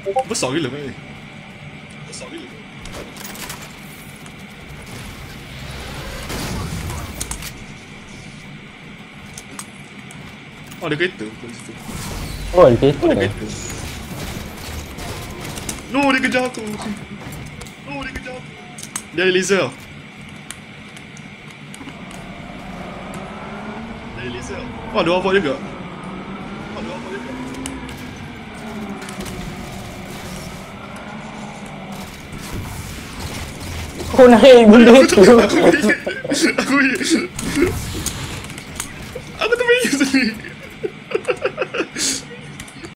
Besar gila ni. Besar gila. Oh, ada kereta kat situ. Oh, ada kereta. Ada kereta. No, dia kejar aku. No, dia kejar aku. Dia ada laser. Dia ada laser. Oh, ada apa juga. Ada apa juga. Kau naik benda tu. Aku terbayang sendiri.